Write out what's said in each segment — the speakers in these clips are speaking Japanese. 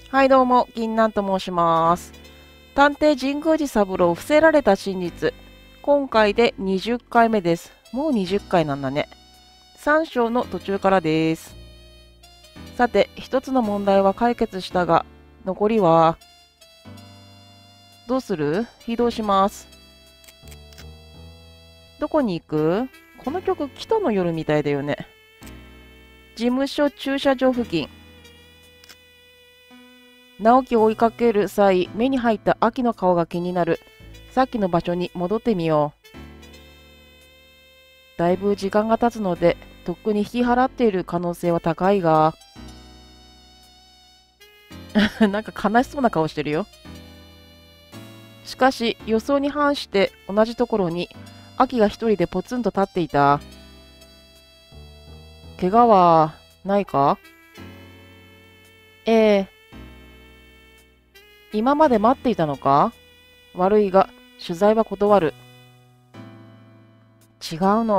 はいどうも、銀杏と申します。探偵神宮寺三郎伏せられた真実。今回で20回目です。もう20回なんだね。3章の途中からです。さて、一つの問題は解決したが、残りは、どうする？移動します。どこに行く？この曲、北の夜みたいだよね。事務所駐車場付近。直樹を追いかける際、目に入った秋の顔が気になる。さっきの場所に戻ってみよう。だいぶ時間が経つので、とっくに引き払っている可能性は高いが、なんか悲しそうな顔してるよ。しかし、予想に反して同じところに、秋が一人でポツンと立っていた。怪我はないか？ええ、今まで待っていたのか？悪いが、取材は断る。違うの。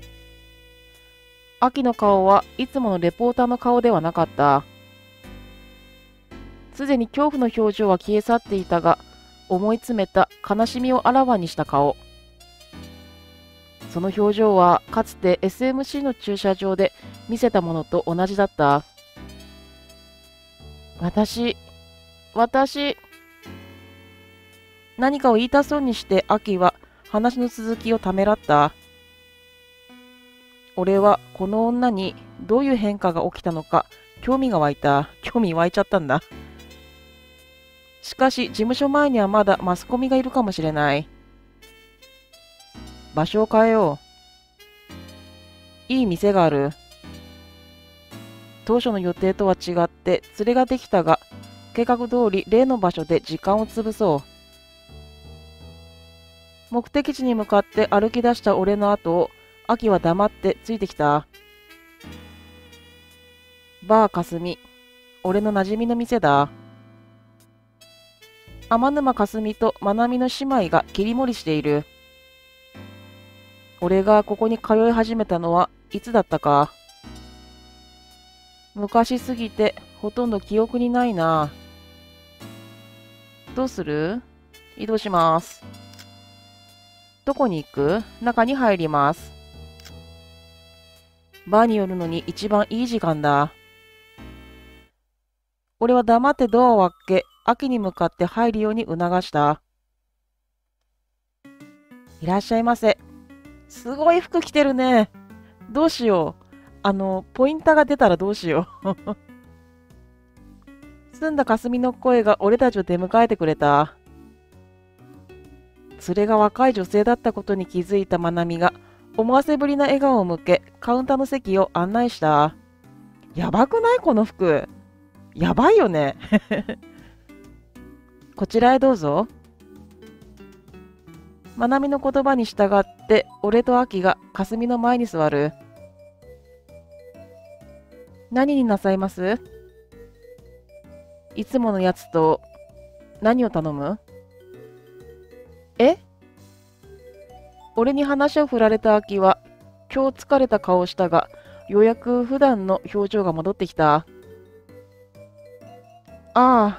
秋の顔はいつものレポーターの顔ではなかった。すでに恐怖の表情は消え去っていたが、思い詰めた悲しみをあらわにした顔。その表情はかつて SMC の駐車場で見せたものと同じだった。私、何かを言いたそうにして秋は話の続きをためらった。俺はこの女にどういう変化が起きたのか興味が湧いた。興味湧いちゃったんだ。しかし事務所前にはまだマスコミがいるかもしれない。場所を変えよう。いい店がある。当初の予定とは違って連れができたが、計画通り例の場所で時間を潰そう。目的地に向かって歩き出した俺の後を、秋は黙ってついてきた。バーかすみ、俺の馴染みの店だ。天沼かすみとまなみの姉妹が切り盛りしている。俺がここに通い始めたのはいつだったか。昔すぎてほとんど記憶にないな。どうする？移動します。どこに行く？中に入ります。バーに寄るのに一番いい時間だ。俺は黙ってドアを開け、秋に向かって入るように促した。いらっしゃいませ。すごい服着てるね。どうしよう。ポインターが出たらどうしよう。澄んだ霞の声が俺たちを出迎えてくれた。連れが若い女性だったことに気づいたまなみが、思わせぶりな笑顔を向け、カウンターの席を案内した。やばくない？この服。やばいよね。こちらへどうぞ。まなみの言葉に従って、俺とアキが霞の前に座る。何になさいます？いつものやつと何を頼む？え？俺に話を振られたアキは、今日疲れた顔をしたが、ようやく普段の表情が戻ってきた。ああ、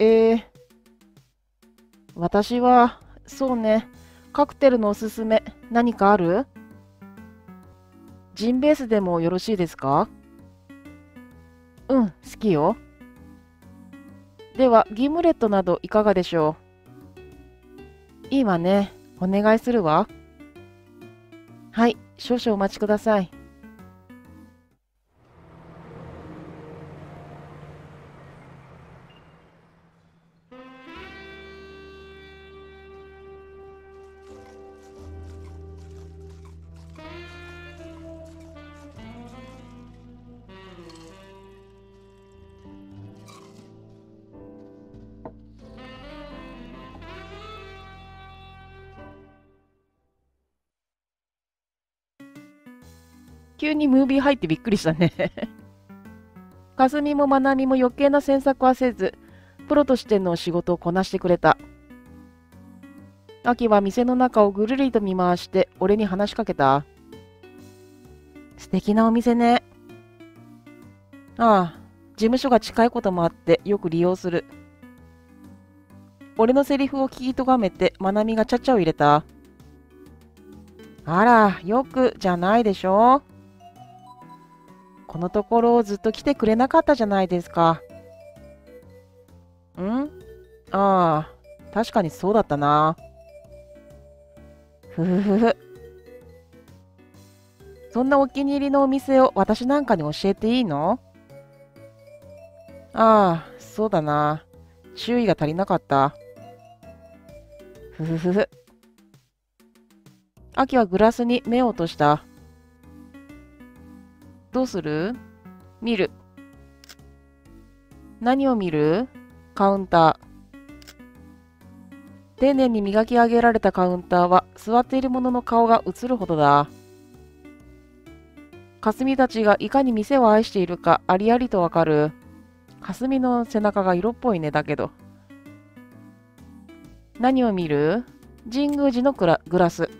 私は、そうね、カクテルのおすすめ、何かある？ジンベースでもよろしいですか？うん、好きよ。では、ギムレットなどいかがでしょう？いいわね。お願いするわ。はい、少々お待ちください。急にムービー入ってびっくりしたね。かすみもまなみも余計な詮索はせず、プロとしての仕事をこなしてくれた。アキは店の中をぐるりと見回して俺に話しかけた。素敵なお店ね。ああ、 事務所が近いこともあってよく利用する。俺のセリフを聞きとがめて、まなみがちゃちゃを入れた。あら、よくじゃないでしょ。このところずっと来てくれなかったじゃないですか。ああ、確かにそうだったな。ふふふふ。そんなお気に入りのお店を私なんかに教えていいの？ああ、そうだな。注意が足りなかった。ふふふふ。秋はグラスに目を落とした。どうする？見る。何を見る？カウンター。丁寧に磨き上げられたカウンターは座っている者の顔が映るほどだ。霞たちがいかに店を愛しているかありありとわかる。霞の背中が色っぽいね。だけど。何を見る？神宮寺のグラス。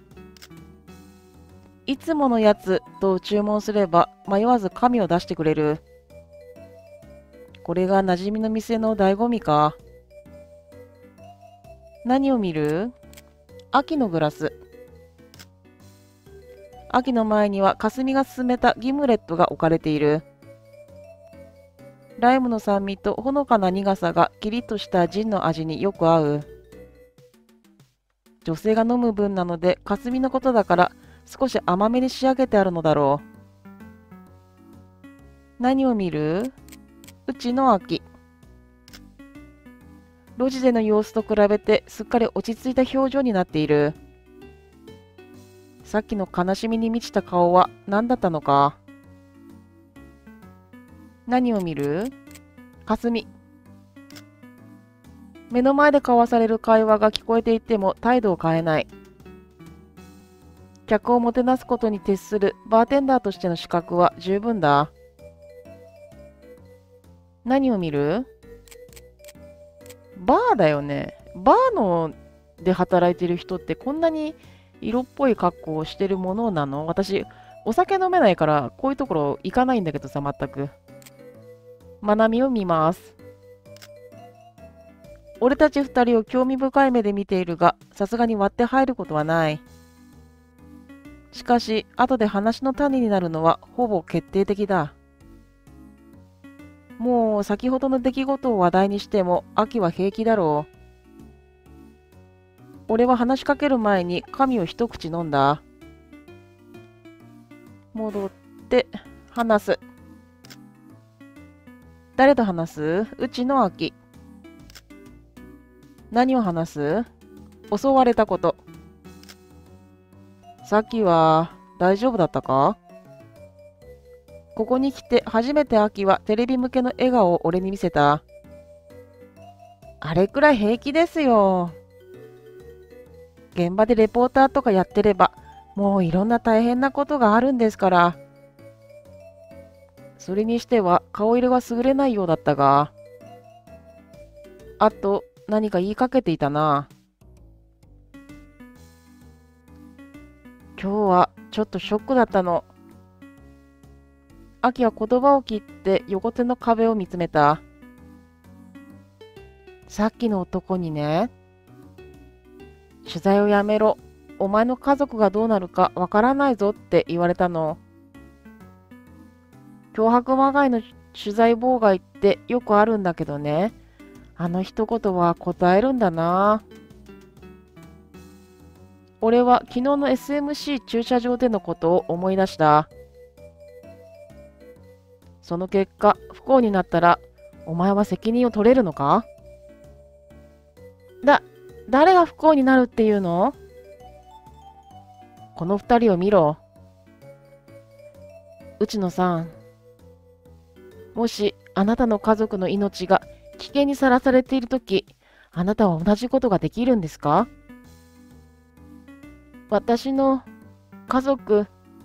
いつものやつと注文すれば迷わず紙を出してくれる。これが馴染みの店の醍醐味か。何を見る？秋のグラス。秋の前には霞が勧めたギムレットが置かれている。ライムの酸味とほのかな苦さがキリッとしたジンの味によく合う。女性が飲む分なので霞のことだから少し甘めに仕上げてあるのだろう。何を見る？うちの秋。路地での様子と比べてすっかり落ち着いた表情になっている。さっきの悲しみに満ちた顔は何だったのか。何を見る？霞。目の前で交わされる会話が聞こえていても態度を変えない。客をもてなすことに徹するバーテンダーとしての資格は十分だ。何を見る？バーだよね。バーので働いてる人ってこんなに色っぽい格好をしてるものなの？私、お酒飲めないからこういうところ行かないんだけどさ、全く。まなみを見ます。俺たち二人を興味深い目で見ているが、さすがに割って入ることはない。しかし、後で話の種になるのはほぼ決定的だ。もう先ほどの出来事を話題にしても、秋は平気だろう。俺は話しかける前に紙を一口飲んだ。戻って話す。誰と話す？うちの秋。何を話す？襲われたこと。さっきは大丈夫だったか？ここに来て初めて秋はテレビ向けの笑顔を俺に見せた。あれくらい平気ですよ。現場でレポーターとかやってれば、もういろんな大変なことがあるんですから。それにしては顔色が優れないようだったが。あと何か言いかけていたな。今日はちょっとショックだったの。秋は言葉を切って横手の壁を見つめた。さっきの男にね、取材をやめろ。お前の家族がどうなるかわからないぞって言われたの。脅迫まがいの取材妨害ってよくあるんだけどね。あの一言は答えるんだな。俺は昨日の SMC 駐車場でのことを思い出した。その結果、不幸になったら、お前は責任を取れるのか？誰が不幸になるっていうの？この二人を見ろ。内野さん、もしあなたの家族の命が危険にさらされているとき、あなたは同じことができるんですか？私の家族、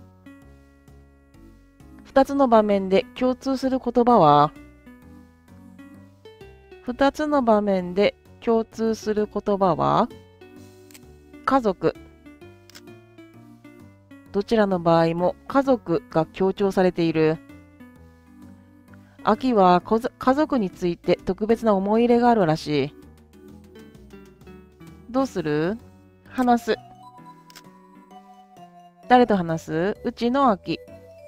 二つの場面で共通する言葉は？二つの場面で共通する言葉は？家族。どちらの場合も家族が強調されている。 秋は家族について特別な思い入れがあるらしい。どうする？話す。誰と話す？うちの秋。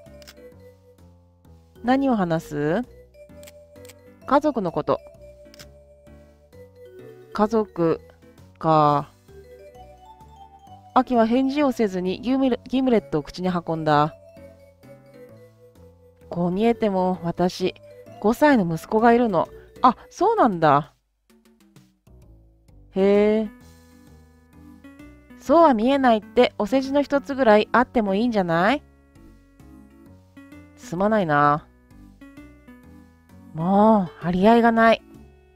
何を話す？家族のこと。家族か。秋は返事をせずにギムレットを口に運んだ。こう見えても私、5歳の息子がいるの。あ、そうなんだ。へえ。そうは見えないってお世辞の一つぐらいあってもいいんじゃない？すまないな。もう、張り合いがない。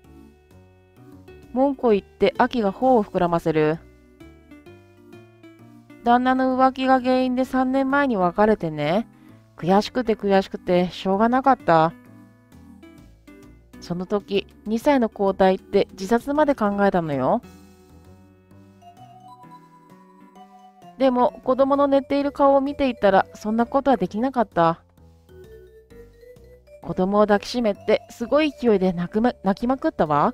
文句を言って秋が頬を膨らませる。旦那の浮気が原因で3年前に別れてね。悔しくてしょうがなかった。その時、2歳の子を抱いて自殺まで考えたのよ。でも子供の寝ている顔を見ていたらそんなことはできなかった。子供を抱きしめてすごい勢いで泣きまくったわ。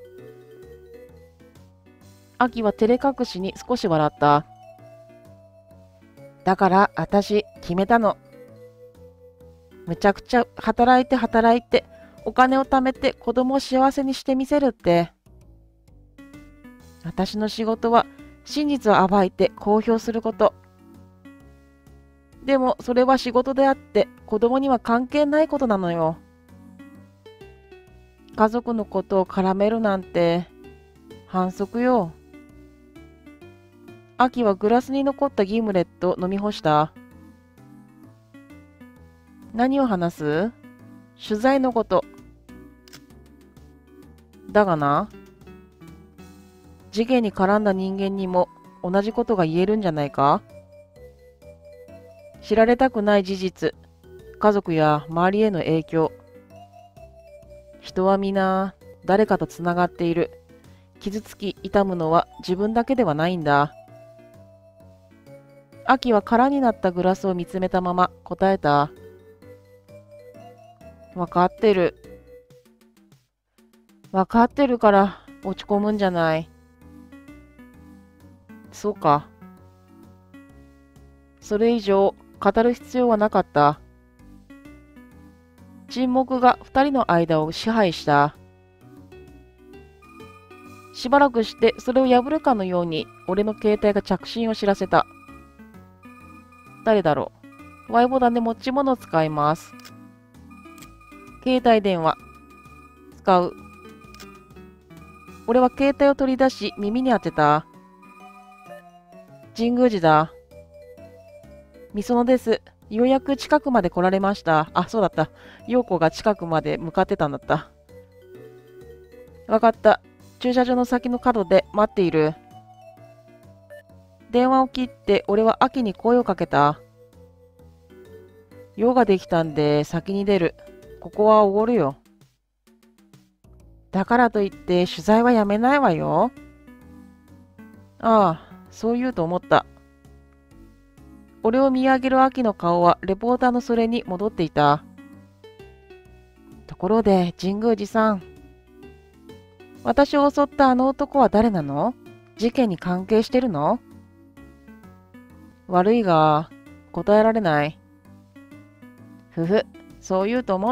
秋は照れ隠しに少し笑った。だから私決めたの。むちゃくちゃ働いてお金を貯めて子供を幸せにしてみせるって。私の仕事は真実を暴いて公表すること。でもそれは仕事であって子供には関係ないことなのよ。家族のことを絡めるなんて反則よ。秋はグラスに残ったギムレットを飲み干した。何を話す？取材のこと。だがな、事件に絡んだ人間にも同じことが言えるんじゃないか？知られたくない事実、家族や周りへの影響。人は皆誰かとつながっている。傷つき痛むのは自分だけではないんだ。秋は空になったグラスを見つめたまま答えた。わかってる。わかってるから落ち込むんじゃない。そうか。それ以上語る必要はなかった。沈黙が二人の間を支配した。しばらくしてそれを破るかのように俺の携帯が着信を知らせた。誰だろう。Y ボタンで持ち物を使います。携帯電話。使う。俺は携帯を取り出し耳に当てた。神宮寺だ。みそのです。ようやく近くまで来られました。あ、そうだった。陽子が近くまで向かってたんだった。わかった。駐車場の先の角で待っている。電話を切って俺は秋に声をかけた。用ができたんで先に出る。ここはおごるよ。だからといって取材はやめないわよ。ああ、そう言うと思った。俺を見上げる秋の顔はレポーターのそれに戻っていた。ところで神宮寺さん、私を襲ったあの男は誰なの？事件に関係してるの？悪いが答えられない。ふふ、そう言うと思った。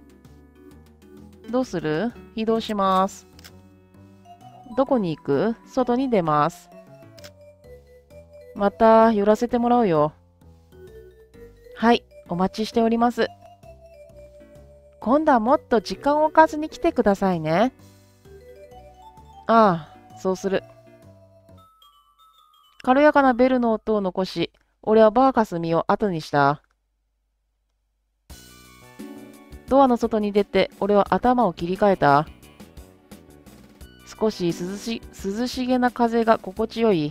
どうする？移動します。どこに行く？外に出ます。また寄らせてもらうよ。はい、お待ちしております。今度はもっと時間を置かずに来てくださいね。ああ、そうする。軽やかなベルの音を残し、俺はバーカスミを後にした。ドアの外に出て、俺は頭を切り替えた。少し涼しげな風が心地よい。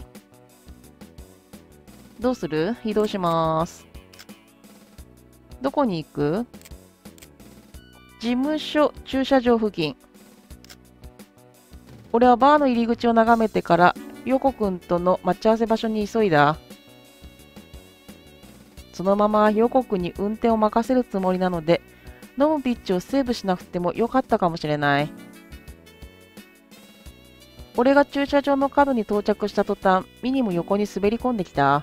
どうする？移動します。どこに行く？事務所駐車場付近。俺はバーの入り口を眺めてから、横くんとの待ち合わせ場所に急いだ。そのまま横くんに運転を任せるつもりなので、 飲むピッチをセーブしなくてもよかったかもしれない。俺が駐車場の角に到着した途端、ミニも横に滑り込んできた。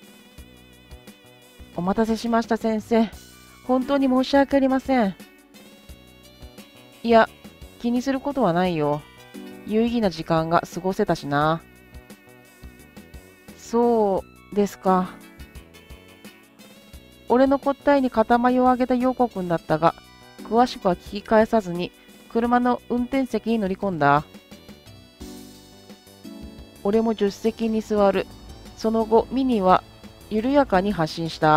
お待たせしました、先生。本当に申し訳ありません。いや、気にすることはないよ。有意義な時間が過ごせたしな。そうですか。俺の答えに肩眉を上げた陽子くんだったが、詳しくは聞き返さずに、車の運転席に乗り込んだ。俺も助手席に座る。その後、ミニは緩やかに発進した。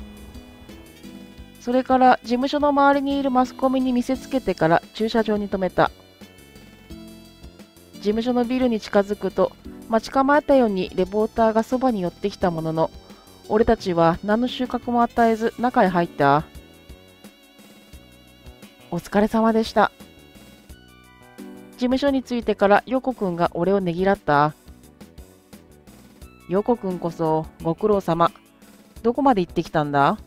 それから事務所の周りにいるマスコミに見せつけてから駐車場に停めた。事務所のビルに近づくと、待ち構えたようにレポーターがそばに寄ってきたものの、俺たちは何の収穫も与えず中へ入った。お疲れ様でした。事務所に着いてから横くんが俺をねぎらった。横くんこそご苦労様。どこまで行ってきたんだ？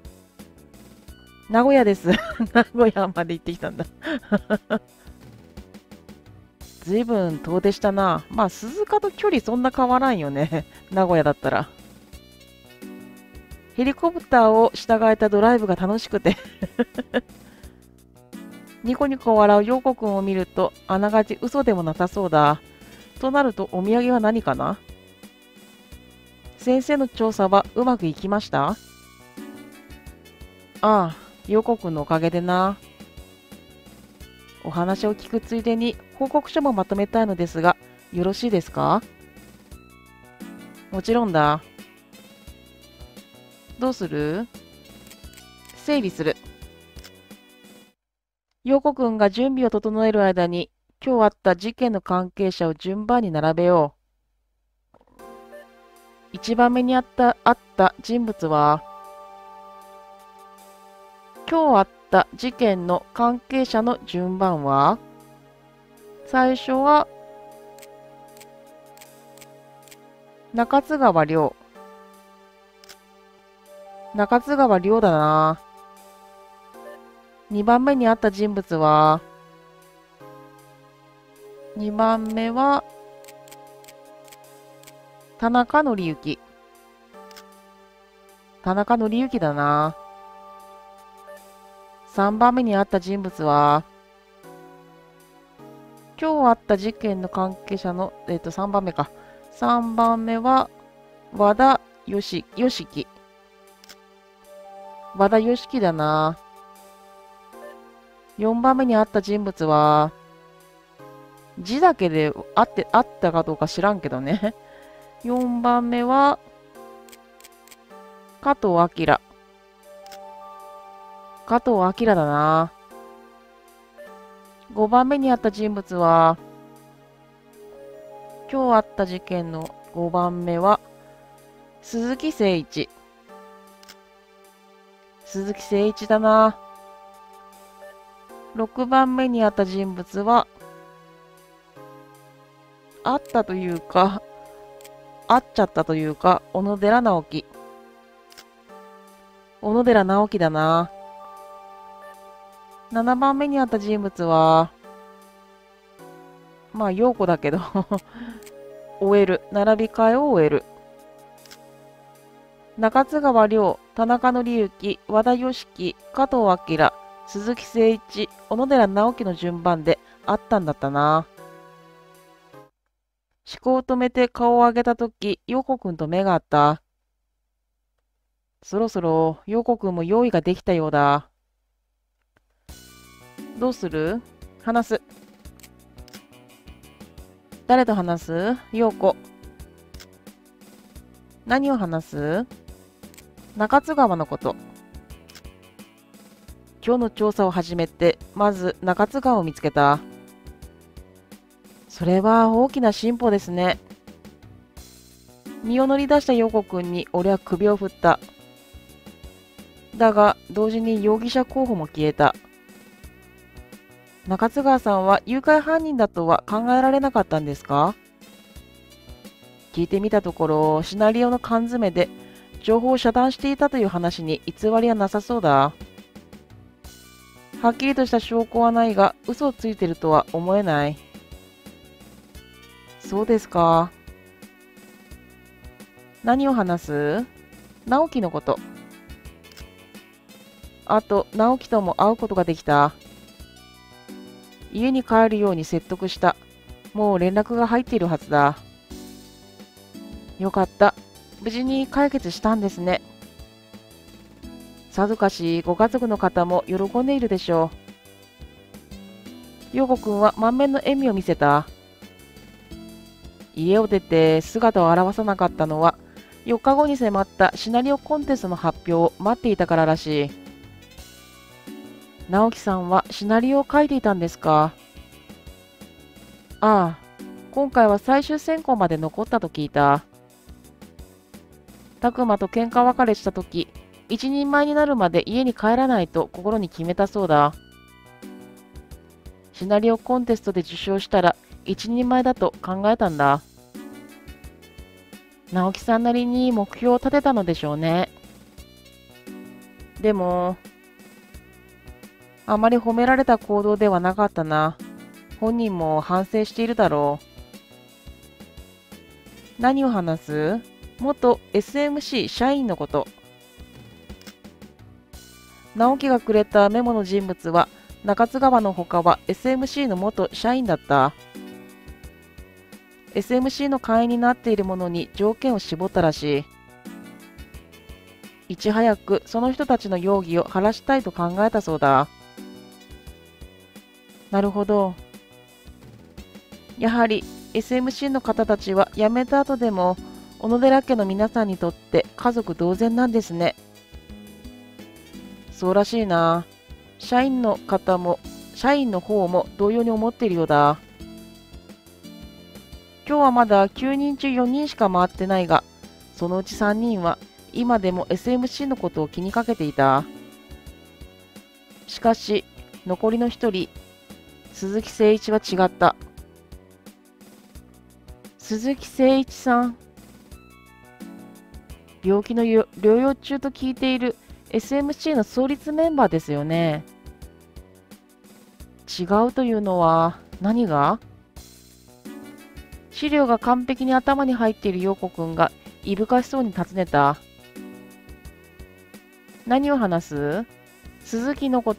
名古屋です。名古屋まで行ってきたんだ。ずいぶん遠出したな。まあ、鈴鹿と距離そんな変わらんよね。名古屋だったら。ヘリコプターを従えたドライブが楽しくて。ニコニコ笑う陽子くんを見ると、あながち嘘でもなさそうだ。となると、お土産は何かな？先生の調査はうまくいきました？ああ、陽子くんのおかげでな。お話を聞くついでに報告書もまとめたいのですが、よろしいですか？もちろんだ。どうする？整理する。陽子くんが準備を整える間に、今日あった事件の関係者を順番に並べよう。一番目にあった人物は、今日あった事件の関係者の順番は、最初は、中津川亮。中津川亮だな。2番目にあった人物は、2番目は、田中紀之。田中紀之だな。3番目にあった人物は、今日あった事件の関係者の、3番目か。3番目は、和田よしき。和田よしきだな。4番目にあった人物は、字だけであったかどうか知らんけどね。4番目は、加藤明。加藤明だな。5番目にあった人物は、今日あった事件の5番目は、鈴木誠一。鈴木誠一だな。6番目にあった人物は、あったというか、会っちゃったというか、小野寺直樹。小野寺直樹だな。7番目にあった人物は、まあ、陽子だけど終える。並び替えを終える。中津川亮、田中紀之、和田義樹、加藤明、鈴木誠一、小野寺直樹の順番であったんだったな。思考を止めて顔を上げたとき、陽子くんと目が合った。そろそろ陽子くんも用意ができたようだ。どうする？話す。誰と話す？陽子。何を話す？中津川のこと。今日の調査を始めて、まず中津川を見つけた。それは大きな進歩ですね。身を乗り出した陽子くんに俺は首を振った。だが、同時に容疑者候補も消えた。中津川さんは誘拐犯人だとは考えられなかったんですか？聞いてみたところ、シナリオの缶詰で情報を遮断していたという話に偽りはなさそうだ。 はっきりとした証拠はないが、嘘をついてるとは思えない。そうですか。何を話す？直樹のこと。あと、直樹とも会うことができた。家に帰るように説得した。もう連絡が入っているはずだ。よかった。無事に解決したんですね。さぞかしご家族の方も喜んでいるでしょう。陽子くんは満面の笑みを見せた。家を出て姿を現さなかったのは、4日後に迫ったシナリオコンテストの発表を待っていたかららしい。直樹さんはシナリオを書いていたんですか？ああ、今回は最終選考まで残ったと聞いた。拓磨と喧嘩別れしたとき、一人前になるまで家に帰らないと心に決めたそうだ。シナリオコンテストで受賞したら一人前だと考えたんだ。直樹さんなりに目標を立てたのでしょうね。でも、あまり褒められた行動ではなかったな。本人も反省しているだろう。何を話す？元 SMC 社員のこと。直樹がくれたメモの人物は、中津川の他は SMC の元社員だった。SMC の会員になっているものに条件を絞ったらしい。いち早くその人たちの容疑を晴らしたいと考えたそうだ。なるほど。やはり SMC の方たちは辞めた後でも小野寺家の皆さんにとって家族同然なんですね。そうらしいな。社員の方も同様に思っているようだ。今日はまだ9人中4人しか回ってないが、そのうち3人は今でも SMC のことを気にかけていた。しかし、残りの1人、鈴木誠一は違った。鈴木誠一さん。病気の療養中と聞いている SMC の創立メンバーですよね。違うというのは何が？資料が完璧に頭に入っている陽子くんがいぶかしそうに尋ねた。何を話す？鈴木のこと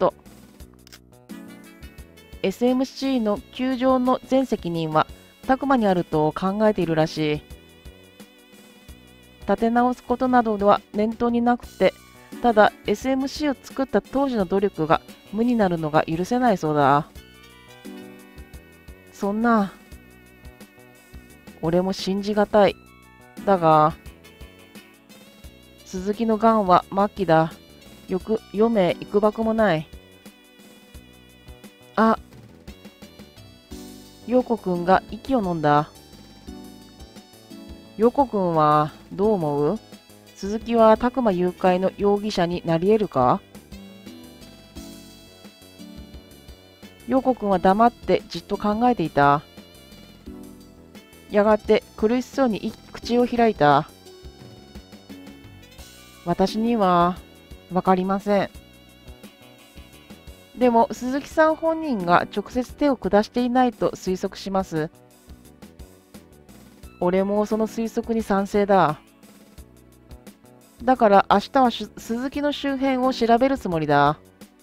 。SMC の球場の全責任は拓磨にあると考えているらしい。立て直すことなどでは念頭になくて、ただ SMC を作った当時の努力が無になるのが許せないそうだ。そんな、俺も信じがたい。だが、鈴木のがんは末期だ。余命いくばくもない。あ、陽子くんが息を飲んだ。陽子くんはどう思う？鈴木は拓磨誘拐の容疑者になり得るか？陽子くんは黙ってじっと考えていた。やがて苦しそうに口を開いた。私にはわかりません。でも鈴木さん本人が直接手を下していないと推測します。俺もその推測に賛成だ。だから明日は鈴木の周辺を調べるつもりだ。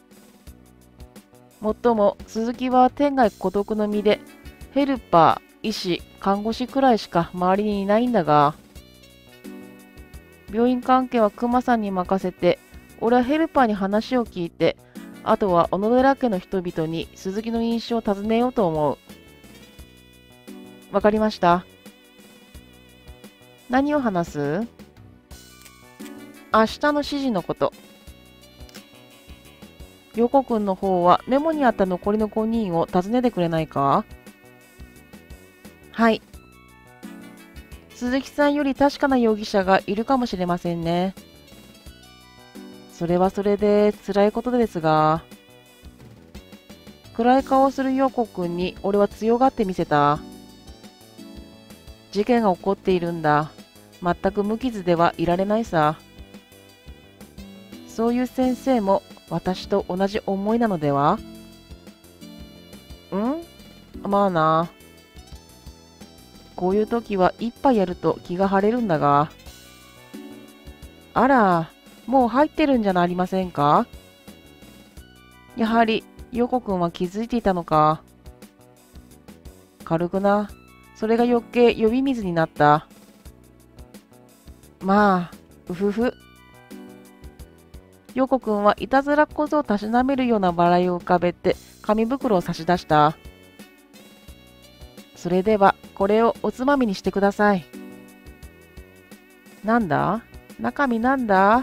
もっとも鈴木は天涯孤独の身で、ヘルパー、医師、看護師くらいしか周りにいないんだが、病院関係は熊さんに任せて、俺はヘルパーに話を聞いて、あとは小野寺家の人々に鈴木の印象を尋ねようと思う。わかりました。何を話す？明日の指示のこと。横くんの方はメモにあった残りの5人を尋ねてくれないか？はい。鈴木さんより確かな容疑者がいるかもしれませんね。それはそれで辛いことですが、暗い顔をする陽子くんに俺は強がってみせた。事件が起こっているんだ。全く無傷ではいられないさ。そういう先生も私と同じ思いなのでは？まあな。こういう時は一杯やると気が晴れるんだが。あら、もう入ってるんじゃありませんか？やはり、ヨコくんは気づいていたのか。軽くな。それが余計呼び水になった。まあ、うふふ。ヨコくんはいたずら小僧をたしなめるような笑いを浮かべて紙袋を差し出した。それでは、これをおつまみにしてください。なんだ？中身なんだ？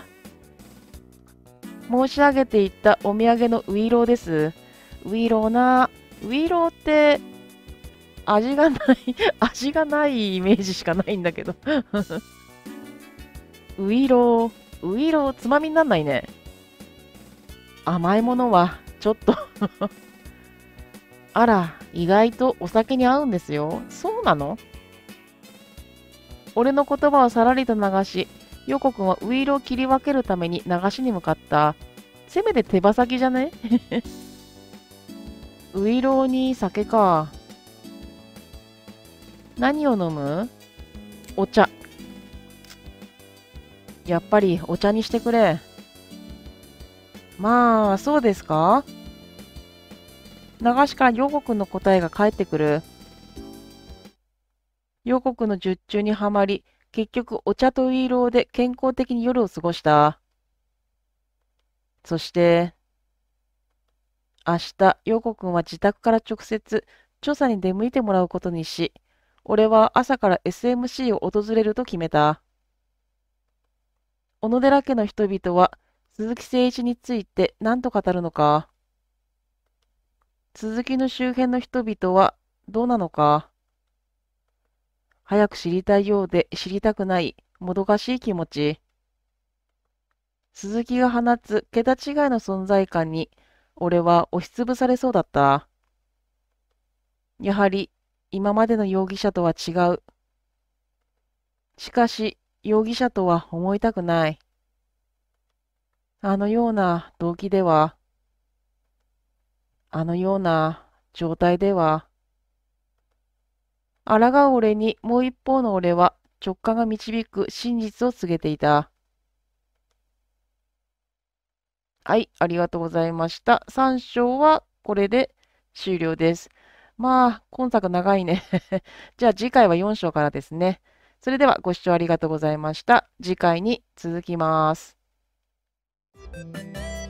申し上げていたお土産のウイローです。ウイローな。ウイローって味がない味がないイメージしかないんだけどウイロー、ウイローつまみになんないね。甘いものはちょっとあら、意外とお酒に合うんですよ。そうなの？俺の言葉をさらりと流し、ヨコくんはウイローを切り分けるために流しに向かった。せめて手羽先じゃね？ウイローに酒か。何を飲む？お茶。やっぱりお茶にしてくれ。まあ、そうですか？流しからヨコくんの答えが返ってくる。ヨコくんの術中にはまり、結局お茶とウイローで健康的に夜を過ごした。そして、明日、ヨコくんは自宅から直接、調査に出向いてもらうことにし、俺は朝から SMC を訪れると決めた。小野寺家の人々は、鈴木誠一について何と語るのか。鈴木の周辺の人々はどうなのか。早く知りたいようで知りたくない、もどかしい気持ち。鈴木が放つ桁違いの存在感に、俺は押しつぶされそうだった。やはり、今までの容疑者とは違う。しかし、容疑者とは思いたくない。あのような動機では、あのような状態では、抗う俺にもう一方の俺は直感が導く真実を告げていた。はい、ありがとうございました。3章はこれで終了です。まあ、今作長いね。じゃあ次回は4章からですね。それではご視聴ありがとうございました。次回に続きます。